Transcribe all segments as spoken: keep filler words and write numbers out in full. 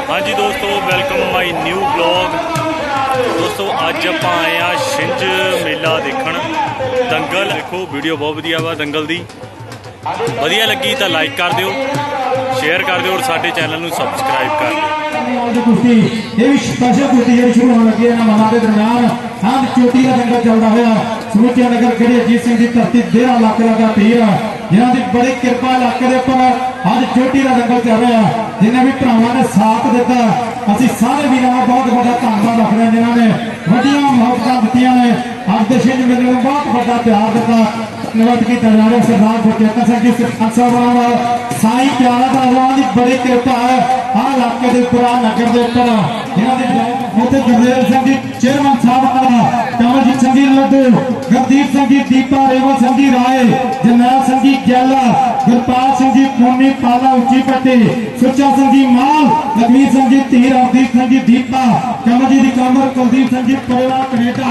हाँ जी दोस्तों, welcome my new blog. दोस्तों अज आप आए आ छिंज मेला देखण। दंगल देखो, वीडियो बहुत वधिया वा दंगल दी। वधिया लगी तो लाइक कर दिओ, शेयर कर दिओ और साडे चैनल नूं सबसक्राइब कर दिओ। कुश्ती ये भी स्पेशल कुश्ती जी शुरू होने लगी है मना के दरम्यान हाँ चोटी का दंगल चलता हुआ समूचे नगर खड़ी अजीत सिंह की धरती डेरा इलाके का पीर जिन्हों की बड़ी कृपा इलाके के उपर अज चोटी का दंगल चल रहा है। जिन्हें भी भरावां ने साथ दिता असीं सारे वीरां दा बहुत बड़ा धन्यवाद रखते हैं जिन्होंने वड्डियां मुहब्बतां दित्तियां ने अज दे छिंज मेले नूं बहुत बड़ा प्यार दिता। धन्यवाद किया जा रहा सरदार गुरचेतन सिंह जी सरपंच साहब साई प्यारा भरावां की बड़ी कृपा है आ इलाके के उपर नगर के उपर जिन्होंने गुरदेव सिंह जी चेयरमैन साहब कमलजीत सिंह जी लड्डू गुरदीप सिंह जी दीपा रेवल सिंह जी राय जरनैल सिंह जी गैला गुरपाल सिंह जी पूनी पाला उची पट्टी सुच्चा सिंह जी माल लखवीर सिंह जी धीर अवदीप सिंह जी दीपा कमल जी कमर कुलदीप सिंह जी परिवार कनेडा।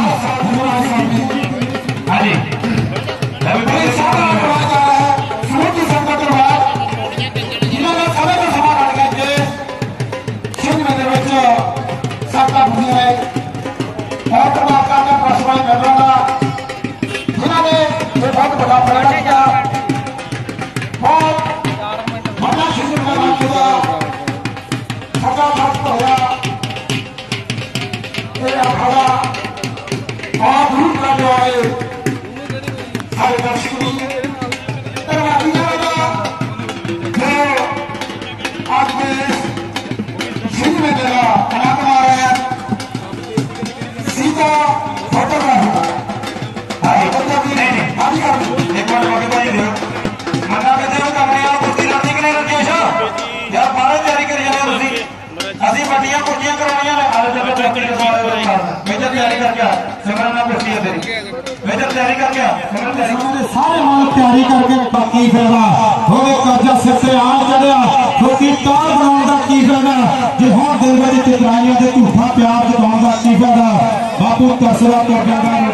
सारे माल तैयारी करके बाकी फायदा हो कर्जा सिर से आ चढ़िया क्योंकि तार बनाने का की फायदा जो हम दिल में चित्राइयों से झूठा प्यार जताने का की फायदा बापू कसरा कर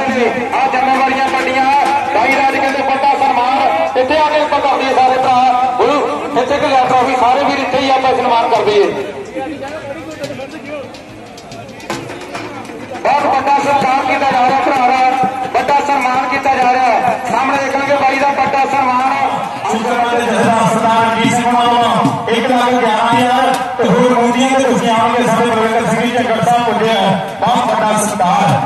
सारे भी इतने ही आप सन्मान कर दिए। बहुत बड़ा सत्कार किया जा रहा भरा बड़ा सम्मान किया जा रहा है। सामने देखा बाई का बड़ा सम्मान बहुत बड़ा सत्कार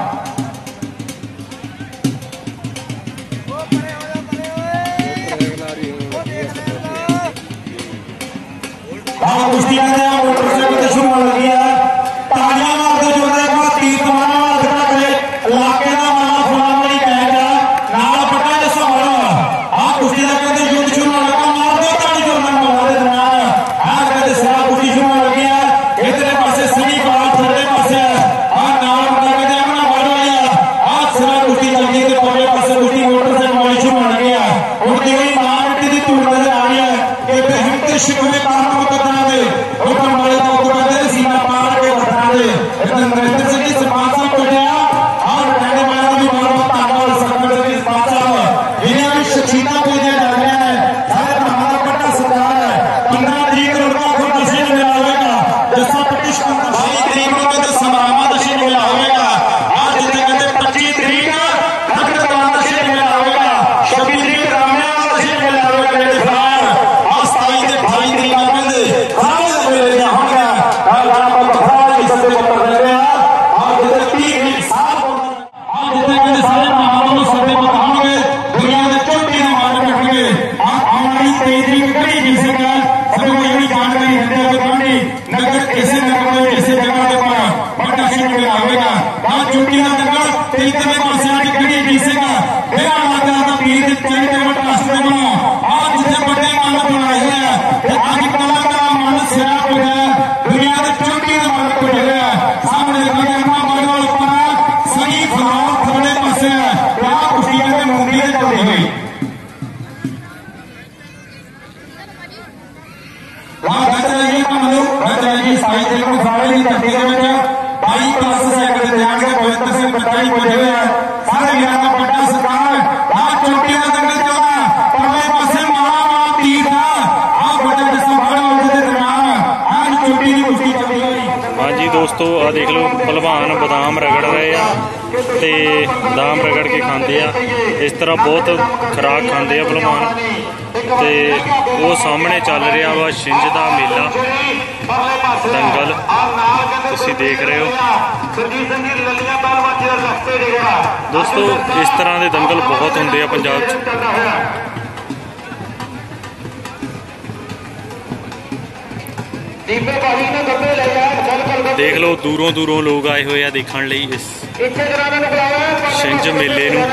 मोटरसाइकिल शुरू हो लगी है। तालियां मारते जुड़ते तीर कमाने वाला दिखा करे इलाके का माना फुलाने वाली कहेगा नाल पटा जो सवाल आ कुश्ती का कहते युद्ध शुरू हो लगा मार दो ताली जुर्मन मारे दरम्यान आ कहते सारा कुश्ती शुरू हो लगी है। इधर पासे सनी बाल थोड़े पासे आ नाल पटा कहते अपना वाल आया आ सारा कुश्ती चल गई तो पहले पासे कुश्ती मोटरसाइकिल वाली शुरू हो लगी है। उनकी हुई मार मिट्टी की तूड़ नजर आ रही है कि बेहतर शिकवे काम मुकदमा दे हुक्म वाले को कहते सीमा पार के घटना दे नरेंद्र सिंह जी सरपंच साहब बैठे और कहने वाले भी बहुत बहुत धन्यवाद सरपंच जी सरपंच साहब जिन्हें भी शख्सियत भेजे जा रहे हैं। सारे हमारा बड़ा सरकार है पंद्रह तरीक उनका खुद नशीब मिला होगा जैसा पच्चीस बाईस तरीक में तो समारामा नशीब मिला होगा। आज जितने कहते पच्चीस तरीक नशीब मिला होगा छब्बीस तरीक रामिया नशीब मिला होगा मेरे फिलहाल आज सताईस से अठाई तरीक बाई प्लस सैकड़े ध्यान से पवित्र से बताई बोले हुए हैं सारे वीरों का बड़ा सरकार आज चोटी का दंगल चला पहले पासे मारा मार तीर था आप बड़े संभाल वाले दरम्यान आज चोटी की कुश्ती चल रही है। ਦੋਸਤੋ ਆ ਦੇਖ ਲਓ ਭਲਵਾਨ ਬਦਾਮ ਰਗੜ ਰਹੇ ਆ ਤੇ ਬਦਾਮ ਰਗੜ ਕੇ ਖਾਂਦੇ ਆ। ਇਸ ਤਰ੍ਹਾਂ ਬਹੁਤ ਖੁਰਾਕ ਖਾਂਦੇ ਆ ਭਲਵਾਨ। ਤੇ ਉਹ ਸਾਹਮਣੇ ਚੱਲ ਰਿਹਾ ਵਾ ਛਿੰਝ ਦਾ ਮੇਲਾ ਦੰਗਲ, ਤੁਸੀਂ ਦੇਖ ਰਹੇ ਹੋ ਦੋਸਤੋ। ਇਸ ਤਰ੍ਹਾਂ ਦੇ ਦੰਗਲ ਬਹੁਤ ਹੁੰਦੇ ਆ ਪੰਜਾਬ 'ਚ। ਦੇਖ ਲਓ ਦੂਰੋਂ ਦੂਰੋਂ ਲੋਕ ਆਏ ਹੋਏ ਆ ਦੇਖਣ ਲਈ ਇਸ ਛਿੰਝ ਮੇਲੇ ਨੂੰ।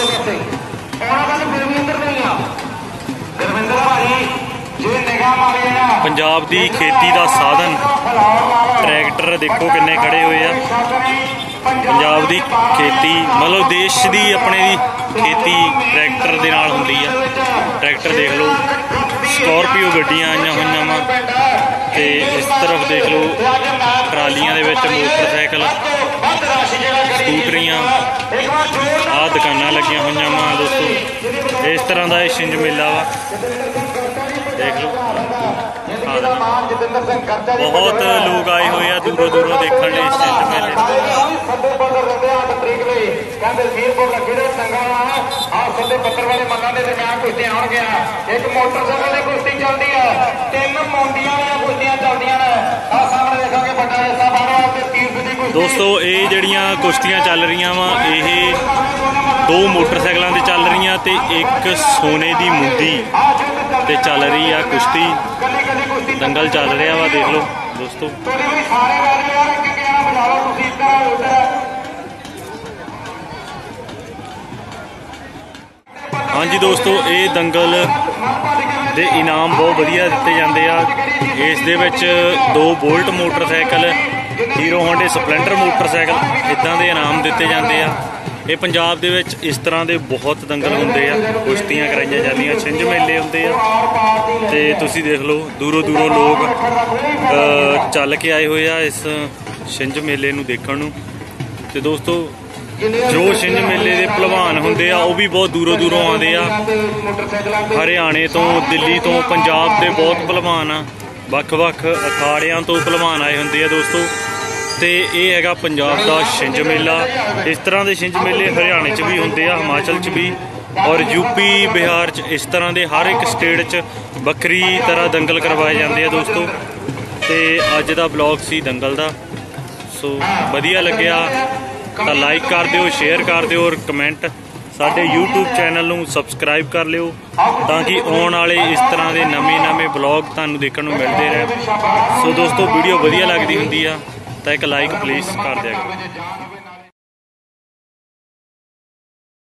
ਪੰਜਾਬ ਦੀ ਖੇਤੀ ਦਾ ਸਾਧਨ ਟਰੈਕਟਰ ਦੇਖੋ ਕਿੰਨੇ ਖੜੇ ਹੋਏ ਆ। ਪੰਜਾਬ ਦੀ ਖੇਤੀ ਮਤਲਬ ਦੇਸ਼ ਦੀ ਆਪਣੇ ਦੀ ਖੇਤੀ ਟਰੈਕਟਰ ਦੇ ਨਾਲ ਹੁੰਦੀ ਆ। ਟਰੈਕਟਰ ਦੇਖ ਲਓ, ਸਕਾਰਪੀਓ ਗੱਡੀਆਂ ਆਈਆਂ ਹੋਈਆਂ ਵਾ ਤੇ ਇਸ ਤਰਫ ਦੇਖ ਲਓ ਟਰਾਲੀਆਂ ਦੇ ਵਿੱਚ ਮੋਟਰਸਾਈਕਲ, ਸਕੂਟਰੀਆਂ, ਆਹ ਦੁਕਾਨਾਂ ਲੱਗੀਆਂ ਹੋਈਆਂ ਵਾ ਦੋਸਤੋ। ਇਸ ਤਰ੍ਹਾਂ ਦਾ ਇਹ ਛਿੰਝ ਮੇਲਾ ਵਾ, ਦੇਖ ਲਓ। ਬਹੁਤ ਲੋਕ ਆਏ ਹੋਏ ਆ ਦੂਰੋਂ ਦੂਰੋਂ ਦੇਖਣ ਲਈ ਇਸ ਛਿੰਝ ਮੇਲੇ ਨੂੰ। ਇੱਕ ਮੋਟਰਸਾਈਕਲ ਦੀ ਕੁਸ਼ਤੀ ਚੱਲਦੀ ਆ, ਤਿੰਨ ਮੌਂਡੀਆਂ ਦੀਆਂ ਕੁਸ਼ਤੀਆਂ ਚੱਲਦੀਆਂ ਨੇ। ਆ ਸਾਹਮਣੇ ਦੇਖਾਂਗੇ ਵੱਡਾ ਹਿੱਸਾ ਬਾਹਰੋਂ ਤੇ ਤੀਰਥ ਦੀ ਕੁਸ਼ਤੀ। ਦੋਸਤੋ ਇਹ ਜਿਹੜੀਆਂ ਕੁਸ਼ਤੀਆਂ ਚੱਲ ਰਹੀਆਂ ਵਾ ਇਹ ਦੋ ਮੋਟਰਸਾਈਕਲਾਂ ਤੇ ਚੱਲ ਰਹੀਆਂ ਤੇ ਇੱਕ ਸੋਨੇ ਦੀ ਮੁੰਦੀ ਤੇ ਚੱਲ ਰਹੀ ਆ ਕੁਸ਼ਤੀ। ਦੰਗਲ ਚੱਲ ਰਿਹਾ ਵਾ, ਦੇਖ ਲਓ ਦੋਸਤੋ। ਹਾਂਜੀ ਦੋਸਤੋ, ਇਹ ਦੰਗਲ ਦੇ ਇਨਾਮ ਬਹੁਤ ਵਧੀਆ ਦਿੱਤੇ ਜਾਂਦੇ ਆ। ਇਸ ਦੇ ਵਿੱਚ ਦੋ ਬੋਲਟ ਮੋਟਰਸਾਈਕਲ, ਹੀਰੋ ਹੋਂਡੇ ਸਪਲੈਂਡਰ ਮੋਟਰਸਾਈਕਲ ਇੱਦਾਂ ਦੇ ਇਨਾਮ ਦਿੱਤੇ ਜਾਂਦੇ ਆ। ਇਹ ਪੰਜਾਬ ਦੇ ਵਿੱਚ ਇਸ ਤਰ੍ਹਾਂ ਦੇ ਬਹੁਤ ਦੰਗਲ ਹੁੰਦੇ ਆ, ਕੁਸ਼ਤੀਆਂ ਕਰਾਈਆਂ ਜਾਂਦੀਆਂ, ਛਿੰਝ ਮੇਲੇ ਹੁੰਦੇ ਆ। ਤੇ ਤੁਸੀਂ ਦੇਖ ਲਓ ਦੂਰੋਂ ਦੂਰੋਂ ਲੋਕ ਚੱਲ ਕੇ ਆਏ ਹੋਏ ਆ ਇਸ ਛਿੰਝ ਮੇਲੇ ਨੂੰ ਦੇਖਣ ਨੂੰ। ਤੇ ਦੋਸਤੋ ਜੋ ਛਿੰਝ ਮੇਲੇ ਦੇ ਭਲਵਾਨ ਹੁੰਦੇ ਆ ਉਹ ਵੀ ਬਹੁਤ ਦੂਰੋਂ ਦੂਰੋਂ ਆਉਂਦੇ ਆ, ਹਰਿਆਣੇ ਤੋਂ, ਦਿੱਲੀ ਤੋਂ, ਪੰਜਾਬ ਦੇ ਬਹੁਤ ਭਲਵਾਨ ਆ। ਵੱਖ-ਵੱਖ ਅਖਾੜਿਆਂ ਤੋਂ ਭਲਵਾਨ ਆਏ ਹੁੰਦੇ ਆ ਦੋਸਤੋ। ਤੇ ਇਹ ਹੈਗਾ ਪੰਜਾਬ ਦਾ ਛਿੰਝ ਮੇਲਾ। ਇਸ ਤਰ੍ਹਾਂ ਦੇ ਛਿੰਝ ਮੇਲੇ ਹਰਿਆਣੇ 'ਚ ਵੀ ਹੁੰਦੇ ਆ, ਹਿਮਾਚਲ 'ਚ ਵੀ, ਔਰ ਯੂਪੀ, ਬਿਹਾਰ 'ਚ। ਇਸ ਤਰ੍ਹਾਂ ਦੇ ਹਰ ਇੱਕ ਸਟੇਟ 'ਚ ਵੱਖਰੀ ਤਰ੍ਹਾਂ ਦੰਗਲ ਕਰਵਾਏ ਜਾਂਦੇ ਆ ਦੋਸਤੋ। ਤੇ ਅੱਜ ਦਾ ਬਲੌਗ ਸੀ ਦੰਗਲ ਦਾ। ਸੋ ਵਧੀਆ ਲੱਗਿਆ ਤਾਂ ਲਾਈਕ ਕਰ ਦਿਓ, ਸ਼ੇਅਰ ਕਰ ਦਿਓ ਔਰ ਕਮੈਂਟ। ਸਾਡੇ ਯੂਟਿਊਬ ਚੈਨਲ ਨੂੰ ਸਬਸਕ੍ਰਾਈਬ ਕਰ ਲਿਓ ਤਾਂ ਕਿ ਆਉਣ ਵਾਲੇ ਇਸ ਤਰ੍ਹਾਂ ਦੇ ਨਵੇਂ ਨਵੇਂ ਬਲੌਗ ਤੁਹਾਨੂੰ ਦੇਖਣ ਨੂੰ ਮਿਲਦੇ ਰਹਿਣ। ਸੋ ਦੋਸਤੋ ਵੀਡੀਓ ਵਧੀਆ ਲੱਗਦੀ ਹੁੰਦੀ ਆ ਤਾਂ ਇੱਕ ਲਾਈਕ ਪਲੀਜ਼ ਕਰ ਦਿਆ ਕਰੋ।